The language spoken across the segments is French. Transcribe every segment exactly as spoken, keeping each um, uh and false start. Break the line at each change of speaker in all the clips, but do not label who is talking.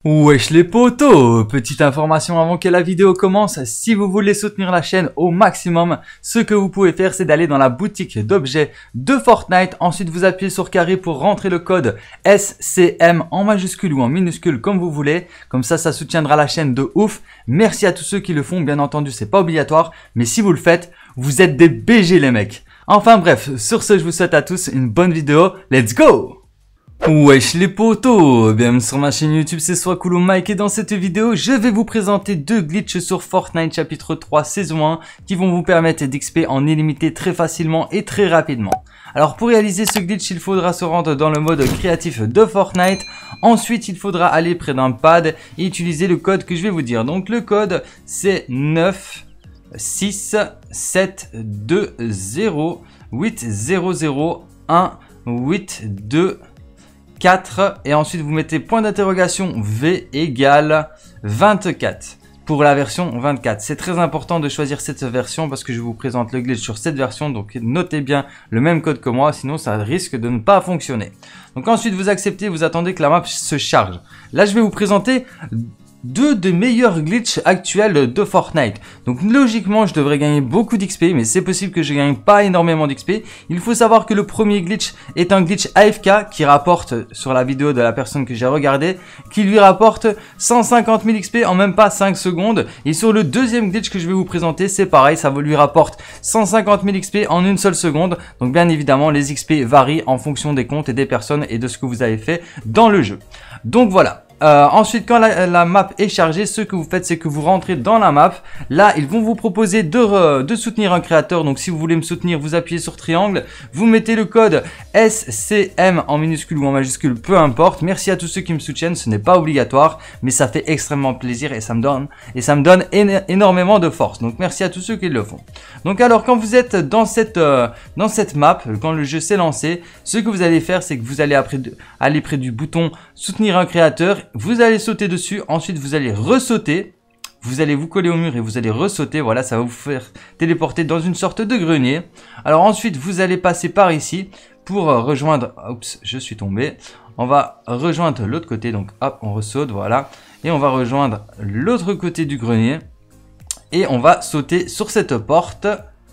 Wesh les potos, petite information avant que la vidéo commence, si vous voulez soutenir la chaîne au maximum, ce que vous pouvez faire c'est d'aller dans la boutique d'objets de Fortnite, ensuite vous appuyez sur carré pour rentrer le code S C M en majuscule ou en minuscule comme vous voulez, comme ça ça soutiendra la chaîne de ouf. Merci à tous ceux qui le font, bien entendu c'est pas obligatoire, mais si vous le faites, vous êtes des B G les mecs. Enfin bref, sur ce je vous souhaite à tous une bonne vidéo, let's go! Wesh les potos, bienvenue sur ma chaîne YouTube, c'est Swacool Mike et dans cette vidéo, je vais vous présenter deux glitches sur Fortnite chapitre trois saison un qui vont vous permettre d'X P en illimité très facilement et très rapidement. Alors pour réaliser ce glitch, il faudra se rendre dans le mode créatif de Fortnite. Ensuite, il faudra aller près d'un pad et utiliser le code que je vais vous dire. Donc le code c'est neuf six sept deux zéro huit zéro zéro un huit deux quatre et ensuite vous mettez point d'interrogation V égale vingt-quatre pour la version vingt-quatre. C'est très important de choisir cette version parce que je vous présente le glitch sur cette version, donc notez bien le même code que moi, sinon ça risque de ne pas fonctionner. Donc ensuite vous acceptez, vous attendez que la map se charge. Là je vais vous présenter deux des meilleurs glitches actuels de Fortnite. Donc logiquement je devrais gagner beaucoup d'X P, mais c'est possible que je gagne pas énormément d'X P. Il faut savoir que le premier glitch est un glitch A F K qui rapporte, sur la vidéo de la personne que j'ai regardé, qui lui rapporte cent cinquante mille X P en même pas cinq secondes. Et sur le deuxième glitch que je vais vous présenter, c'est pareil, ça lui rapporte cent cinquante mille X P en une seule seconde. Donc bien évidemment les X P varient en fonction des comptes et des personnes et de ce que vous avez fait dans le jeu. Donc voilà. Euh, ensuite, quand la, la map est chargée, ce que vous faites, c'est que vous rentrez dans la map. Là, ils vont vous proposer de, re, de soutenir un créateur. Donc, si vous voulez me soutenir, vous appuyez sur triangle. Vous mettez le code S C M en minuscule ou en majuscule, peu importe. Merci à tous ceux qui me soutiennent. Ce n'est pas obligatoire, mais ça fait extrêmement plaisir et ça me donne, et ça me donne énormément de force. Donc, merci à tous ceux qui le font. Donc, alors, quand vous êtes dans cette, euh, dans cette map, quand le jeu s'est lancé, ce que vous allez faire, c'est que vous allez après de, aller près du bouton soutenir un créateur. Vous allez sauter dessus, ensuite vous allez ressauter, vous allez vous coller au mur et vous allez ressauter, voilà, ça va vous faire téléporter dans une sorte de grenier. Alors ensuite vous allez passer par ici pour rejoindre, oups, je suis tombé, on va rejoindre l'autre côté, donc hop, on ressaute, voilà, et on va rejoindre l'autre côté du grenier, et on va sauter sur cette porte,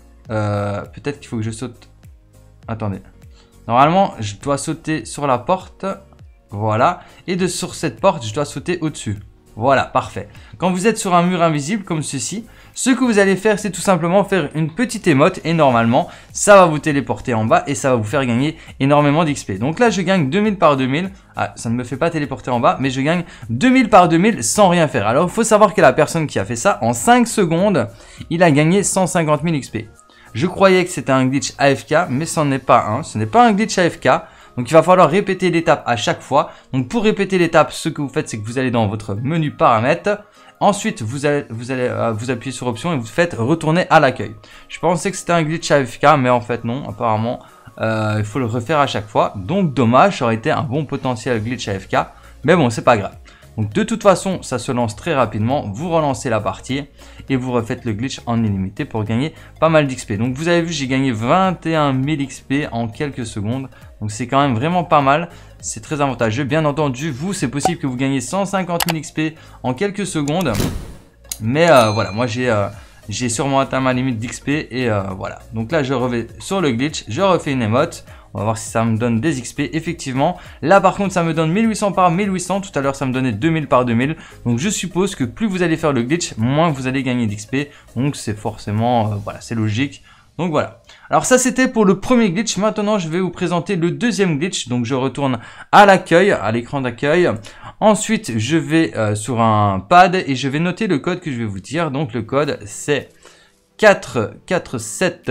euh, peut-être qu'il faut que je saute, attendez, normalement je dois sauter sur la porte. Voilà, et de sur cette porte, je dois sauter au-dessus. Voilà, parfait. Quand vous êtes sur un mur invisible comme ceci, ce que vous allez faire, c'est tout simplement faire une petite émote et normalement, ça va vous téléporter en bas et ça va vous faire gagner énormément d'X P. Donc là, je gagne deux mille par deux mille. Ah, ça ne me fait pas téléporter en bas, mais je gagne deux mille par deux mille sans rien faire. Alors, il faut savoir que la personne qui a fait ça, en cinq secondes, il a gagné cent cinquante mille X P. Je croyais que c'était un glitch A F K, mais ce n'en est pas un. Ce n'est pas un glitch A F K. Donc il va falloir répéter l'étape à chaque fois. Donc pour répéter l'étape, ce que vous faites, c'est que vous allez dans votre menu paramètres. Ensuite, vous allez, vous allez euh, vous appuyer sur option et vous faites retourner à l'accueil. Je pensais que c'était un glitch A F K, mais en fait non, apparemment, euh, il faut le refaire à chaque fois. Donc dommage, ça aurait été un bon potentiel glitch A F K. Mais bon, c'est pas grave. Donc de toute façon, ça se lance très rapidement. Vous relancez la partie et vous refaites le glitch en illimité pour gagner pas mal d'X P. Donc vous avez vu, j'ai gagné vingt et un mille X P en quelques secondes. Donc c'est quand même vraiment pas mal. C'est très avantageux. Bien entendu, vous, c'est possible que vous gagnez cent cinquante mille X P en quelques secondes. Mais euh, voilà, moi j'ai euh, j'ai sûrement atteint ma limite d'X P et euh, voilà. Donc là, je reviens sur le glitch, je refais une émote. On va voir si ça me donne des X P. Effectivement, là par contre, ça me donne mille huit cents par mille huit cents. Tout à l'heure, ça me donnait deux mille par deux mille. Donc je suppose que plus vous allez faire le glitch, moins vous allez gagner d'X P. Donc c'est forcément, euh, voilà, c'est logique. Donc voilà. Alors ça c'était pour le premier glitch. Maintenant je vais vous présenter le deuxième glitch. Donc je retourne à l'accueil, à l'écran d'accueil. Ensuite je vais euh, sur un pad et je vais noter le code que je vais vous dire. Donc le code c'est quatre quatre sept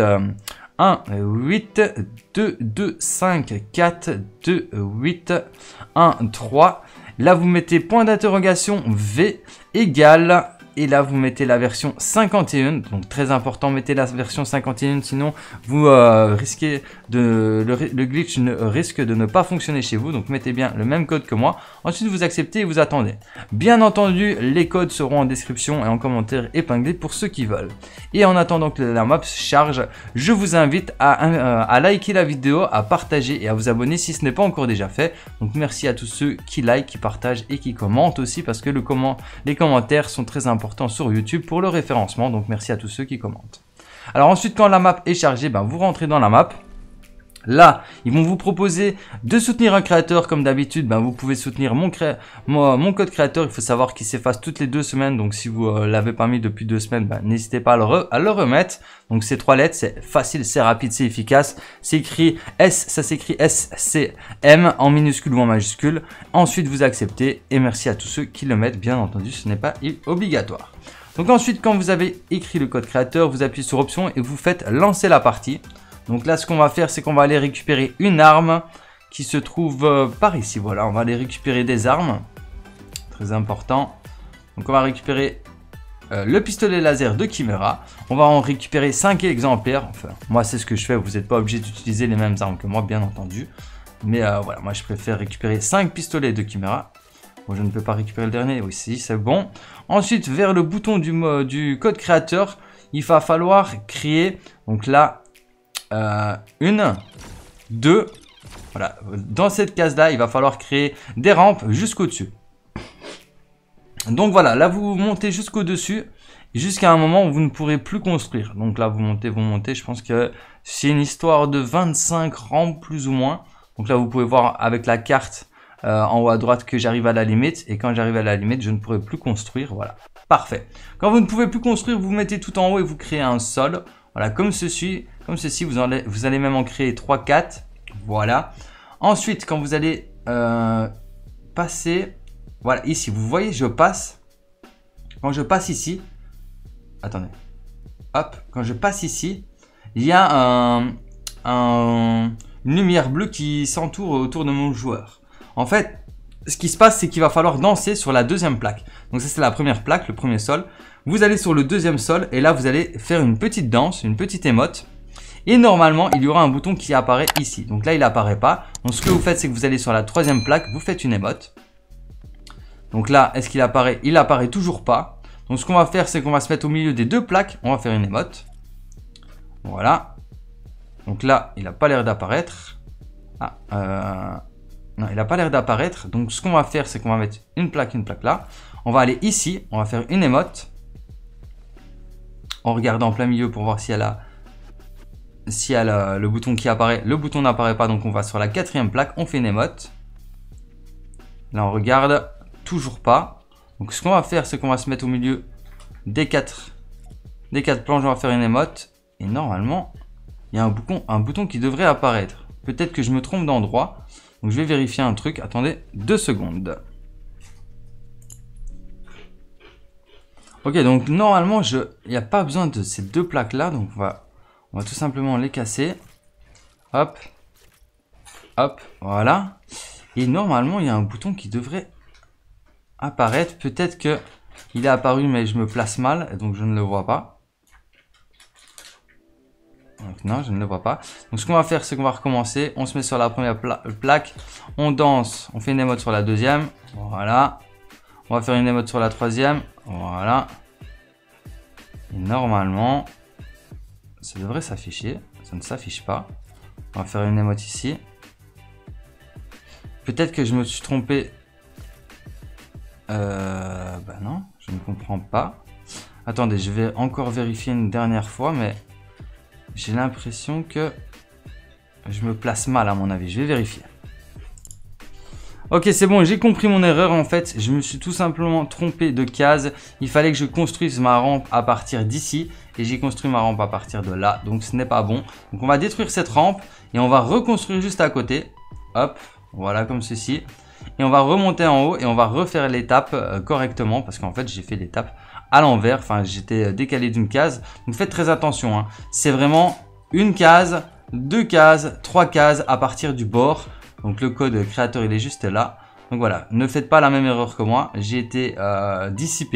un huit deux deux cinq quatre deux huit un trois. Là vous mettez point d'interrogation V égale Et là, vous mettez la version cinquante et un. Donc, très important, mettez la version cinquante et un. Sinon, vous euh, risquez de... Le, le glitch ne, risque de ne pas fonctionner chez vous. Donc, mettez bien le même code que moi. Ensuite, vous acceptez et vous attendez. Bien entendu, les codes seront en description et en commentaire épinglés pour ceux qui veulent. Et en attendant que la map charge, je vous invite à, à, à liker la vidéo, à partager et à vous abonner si ce n'est pas encore déjà fait. Donc, merci à tous ceux qui like, qui partagent et qui commentent aussi parce que le comment, les commentaires sont très importants sur YouTube pour le référencement, donc merci à tous ceux qui commentent. Alors ensuite, quand la map est chargée, ben, vous rentrez dans la map. Là, ils vont vous proposer de soutenir un créateur comme d'habitude. Ben, vous pouvez soutenir mon, cré... mon, mon code créateur. Il faut savoir qu'il s'efface toutes les deux semaines. Donc, si vous euh, l'avez pas mis depuis deux semaines, ben, n'hésitez pas à le, re... à le remettre. Donc, ces trois lettres, c'est facile, c'est rapide, c'est efficace. C'est écrit S, ça s'écrit S C M en minuscule ou en majuscule. Ensuite, vous acceptez et merci à tous ceux qui le mettent. Bien entendu, ce n'est pas obligatoire. Donc, ensuite, quand vous avez écrit le code créateur, vous appuyez sur option et vous faites lancer la partie. Donc là, ce qu'on va faire, c'est qu'on va aller récupérer une arme qui se trouve euh, par ici. Voilà, on va aller récupérer des armes. Très important. Donc on va récupérer euh, le pistolet laser de Chimera. On va en récupérer cinq exemplaires. Enfin, moi, c'est ce que je fais. Vous n'êtes pas obligé d'utiliser les mêmes armes que moi, bien entendu. Mais euh, voilà, moi, je préfère récupérer cinq pistolets de Chimera. Bon, je ne peux pas récupérer le dernier. Oui, si, c'est bon. Ensuite, vers le bouton du, du code créateur, il va falloir créer. Donc là... Euh, une, deux, voilà, dans cette case là il va falloir créer des rampes jusqu'au dessus. Donc voilà, là vous montez jusqu'au dessus jusqu'à un moment où vous ne pourrez plus construire. Donc là vous montez, vous montez, je pense que c'est une histoire de vingt-cinq rampes plus ou moins. Donc là vous pouvez voir avec la carte euh, en haut à droite que j'arrive à la limite, et quand j'arrive à la limite je ne pourrai plus construire. Voilà, parfait. Quand vous ne pouvez plus construire, vous mettez tout en haut et vous créez un sol. Voilà, comme ceci, comme ceci, vous allez, vous allez même en créer trois, quatre. Voilà. Ensuite, quand vous allez euh, passer, voilà, ici, vous voyez, je passe. Quand je passe ici, attendez, hop, quand je passe ici, il y a un, un, une lumière bleue qui s'entoure autour de mon joueur. En fait, ce qui se passe, c'est qu'il va falloir danser sur la deuxième plaque. Donc ça, c'est la première plaque, le premier sol. Vous allez sur le deuxième sol et là, vous allez faire une petite danse, une petite émote. Et normalement, il y aura un bouton qui apparaît ici. Donc là, il n'apparaît pas. Donc ce que vous faites, c'est que vous allez sur la troisième plaque, vous faites une émote. Donc là, est-ce qu'il apparaît? Il apparaît toujours pas. Donc ce qu'on va faire, c'est qu'on va se mettre au milieu des deux plaques. On va faire une émote. Voilà. Donc là, il n'a pas l'air d'apparaître. Ah, euh... non, il n'a pas l'air d'apparaître. Donc ce qu'on va faire, c'est qu'on va mettre une plaque, une plaque là. On va aller ici, on va faire une émote. On regarde en plein milieu pour voir si elle a, si elle a le bouton qui apparaît. Le bouton n'apparaît pas, donc on va sur la quatrième plaque, on fait une émote. Là, on regarde, toujours pas. Donc, ce qu'on va faire, c'est qu'on va se mettre au milieu des quatre, des quatre planches, on va faire une émote. Et normalement, il y a un bouton, un bouton qui devrait apparaître. Peut-être que je me trompe d'endroit. Donc, je vais vérifier un truc. Attendez deux secondes. Ok, donc normalement, je, il n'y a pas besoin de ces deux plaques-là. Donc, on va, on va tout simplement les casser. Hop. Hop. Voilà. Et normalement, il y a un bouton qui devrait apparaître. Peut-être que il est apparu, mais je me place mal. Donc, je ne le vois pas. Donc, non, je ne le vois pas. Donc, ce qu'on va faire, c'est qu'on va recommencer. On se met sur la première pla plaque. On danse. On fait une émote sur la deuxième. Voilà. On va faire une émote sur la troisième. Voilà. Et normalement, ça devrait s'afficher. Ça ne s'affiche pas. On va faire une émote ici. Peut-être que je me suis trompé. Euh, bah non, je ne comprends pas. Attendez, je vais encore vérifier une dernière fois, mais j'ai l'impression que je me place mal à mon avis. Je vais vérifier. Ok, c'est bon, j'ai compris mon erreur en fait. Je me suis tout simplement trompé de case. Il fallait que je construise ma rampe à partir d'ici. Et j'ai construit ma rampe à partir de là. Donc ce n'est pas bon. Donc on va détruire cette rampe. Et on va reconstruire juste à côté. Hop, voilà comme ceci. Et on va remonter en haut. Et on va refaire l'étape euh, correctement. Parce qu'en fait j'ai fait l'étape à l'envers. Enfin j'étais décalé d'une case. Donc faites très attention, hein. C'est vraiment une case, deux cases, trois cases à partir du bord. Donc le code créateur il est juste là. Donc voilà, ne faites pas la même erreur que moi. J'ai été euh, dissipé.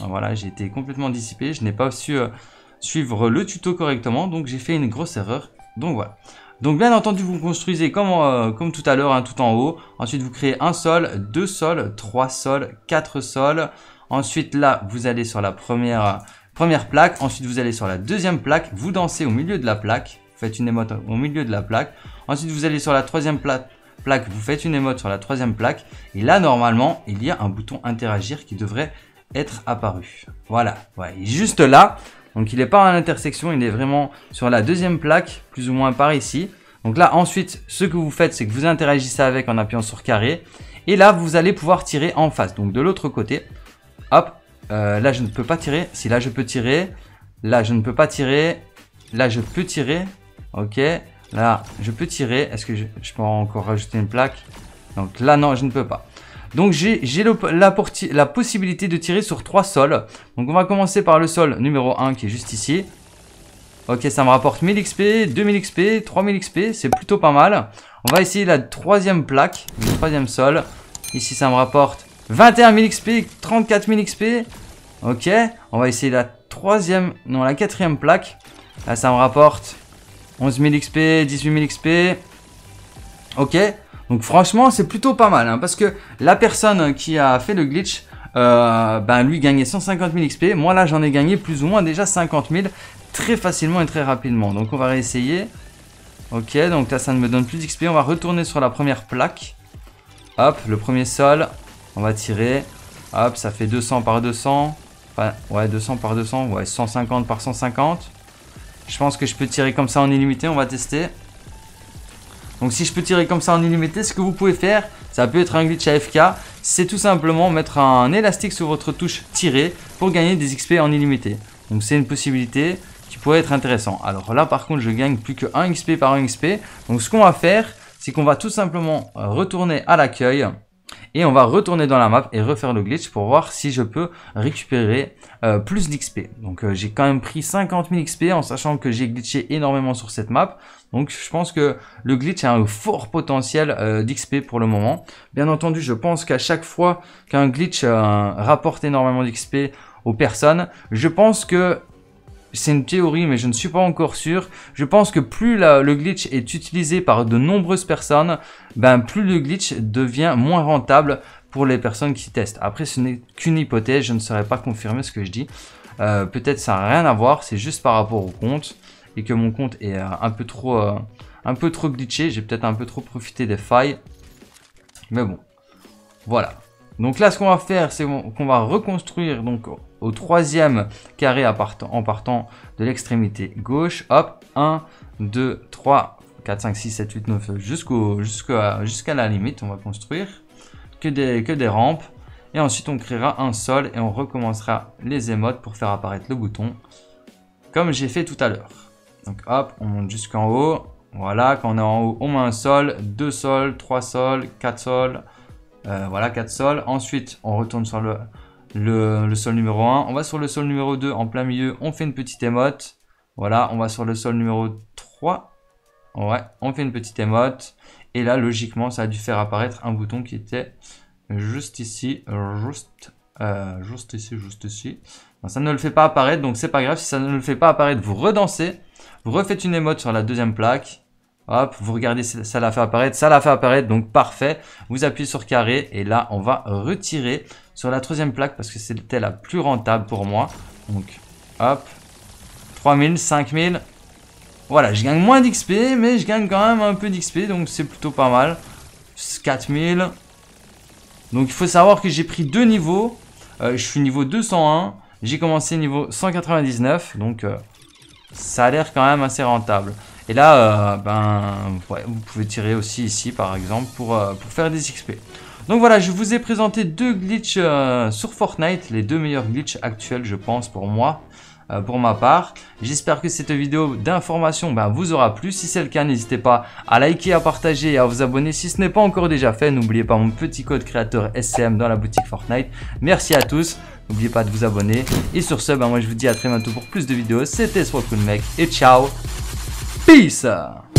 Voilà, j'ai été complètement dissipé. Je n'ai pas su euh, suivre le tuto correctement. Donc, j'ai fait une grosse erreur. Donc, voilà. Donc, bien entendu, vous construisez comme, euh, comme tout à l'heure, hein, tout en haut. Ensuite, vous créez un sol, deux sols, trois sols, quatre sols. Ensuite, là, vous allez sur la première, première plaque. Ensuite, vous allez sur la deuxième plaque. Vous dansez au milieu de la plaque. Vous faites une émote au milieu de la plaque. Ensuite, vous allez sur la troisième plaque. plaque, vous faites une émote sur la troisième plaque et là normalement il y a un bouton interagir qui devrait être apparu. Voilà, ouais, il est juste là, donc il n'est pas à l'intersection, il est vraiment sur la deuxième plaque, plus ou moins par ici. Donc là ensuite ce que vous faites c'est que vous interagissez avec en appuyant sur carré et là vous allez pouvoir tirer en face, donc de l'autre côté. Hop, euh, là je ne peux pas tirer, si là je peux tirer, là je ne peux pas tirer, là je peux tirer, ok. Là, je peux tirer. Est-ce que je, je peux encore rajouter une plaque? Donc là, non, je ne peux pas. Donc, j'ai la, la possibilité de tirer sur trois sols. Donc, on va commencer par le sol numéro un qui est juste ici. Ok, ça me rapporte mille X P, deux mille X P, trois mille X P. C'est plutôt pas mal. On va essayer la troisième plaque, le troisième sol. Ici, ça me rapporte vingt et un mille X P, trente-quatre mille X P. Ok, on va essayer la troisième, non, la quatrième plaque. Là, ça me rapporte onze mille X P, dix-huit mille X P. Ok. Donc franchement, c'est plutôt pas mal. Hein, parce que la personne qui a fait le glitch, euh, ben lui gagnait cent cinquante mille X P. Moi là, j'en ai gagné plus ou moins déjà cinquante mille. Très facilement et très rapidement. Donc on va réessayer. Ok. Donc là, ça ne me donne plus d'X P. On va retourner sur la première plaque. Hop. Le premier sol. On va tirer. Hop. Ça fait deux cents par deux cents. Enfin, ouais, deux cents par deux cents. Ouais, cent cinquante par cent cinquante. Je pense que je peux tirer comme ça en illimité, on va tester. Donc si je peux tirer comme ça en illimité, ce que vous pouvez faire, ça peut être un glitch A F K, c'est tout simplement mettre un élastique sur votre touche tirer pour gagner des X P en illimité. Donc c'est une possibilité qui pourrait être intéressante. Alors là par contre je gagne plus que un X P par un X P. Donc ce qu'on va faire, c'est qu'on va tout simplement retourner à l'accueil. Et on va retourner dans la map et refaire le glitch pour voir si je peux récupérer euh, plus d'X P. Donc euh, j'ai quand même pris cinquante mille X P en sachant que j'ai glitché énormément sur cette map. Donc je pense que le glitch a un fort potentiel euh, d'X P pour le moment. Bien entendu, je pense qu'à chaque fois qu'un glitch euh, rapporte énormément d'X P aux personnes, je pense que... C'est une théorie, mais je ne suis pas encore sûr. Je pense que plus la, le glitch est utilisé par de nombreuses personnes, ben plus le glitch devient moins rentable pour les personnes qui testent. Après, ce n'est qu'une hypothèse, je ne saurais pas confirmer ce que je dis. Euh, Peut-être ça n'a rien à voir, c'est juste par rapport au compte et que mon compte est euh, un peu trop, euh, un peu trop glitché. J'ai peut-être un peu trop profité des failles, mais bon, voilà. Donc là, ce qu'on va faire, c'est qu'on va reconstruire donc au troisième carré à partant, en partant de l'extrémité gauche. Hop, un, deux, trois, quatre, cinq, six, sept, huit, neuf, jusqu'au, jusqu'à, jusqu'à la limite, on va construire que des, que des rampes. Et ensuite, on créera un sol et on recommencera les émotes pour faire apparaître le bouton, comme j'ai fait tout à l'heure. Donc hop, on monte jusqu'en haut. Voilà, quand on est en haut, on met un sol, deux sols, trois sols, quatre sols. Euh, voilà, quatre sols. Ensuite, on retourne sur le, le, le sol numéro un. On va sur le sol numéro deux en plein milieu. On fait une petite émote. Voilà, on va sur le sol numéro trois. Ouais, on fait une petite émote. Et là, logiquement, ça a dû faire apparaître un bouton qui était juste ici. Juste, euh, juste ici, juste ici. Non, ça ne le fait pas apparaître, donc c'est pas grave. Si ça ne le fait pas apparaître, vous redansez. Vous refaites une émote sur la deuxième plaque. Hop, vous regardez, ça l'a fait apparaître, ça l'a fait apparaître, donc parfait. Vous appuyez sur carré et là, on va retirer sur la troisième plaque parce que c'était la plus rentable pour moi. Donc, hop, trois mille, cinq mille. Voilà, je gagne moins d'X P, mais je gagne quand même un peu d'X P, donc c'est plutôt pas mal. quatre mille. Donc, il faut savoir que j'ai pris deux niveaux. Euh, je suis niveau deux cent un. J'ai commencé niveau cent quatre-vingt-dix-neuf, donc euh, ça a l'air quand même assez rentable. Et là, euh, ben, ouais, vous pouvez tirer aussi ici, par exemple, pour, euh, pour faire des X P. Donc voilà, je vous ai présenté deux glitches euh, sur Fortnite, les deux meilleurs glitches actuels, je pense, pour moi, euh, pour ma part. J'espère que cette vidéo d'information ben, vous aura plu. Si c'est le cas, n'hésitez pas à liker, à partager et à vous abonner. Si ce n'est pas encore déjà fait, n'oubliez pas mon petit code créateur S C M dans la boutique Fortnite. Merci à tous. N'oubliez pas de vous abonner. Et sur ce, ben, moi je vous dis à très bientôt pour plus de vidéos. C'était SwapCoolMec et ciao. Peace!